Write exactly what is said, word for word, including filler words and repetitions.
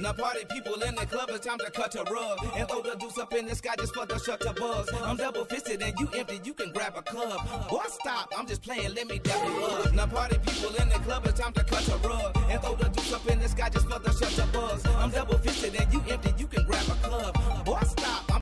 Now party people in the club, it's time to cut a rug and throw the deuce up in the sky just for the shutter buzz. I'm double fisted and you empty, you can grab a club. Boy, stop, I'm just playing, let me dap you up. Now party people in the club, it's time to cut a rug and throw the deuce up in the sky just for the shutter buzz. I'm double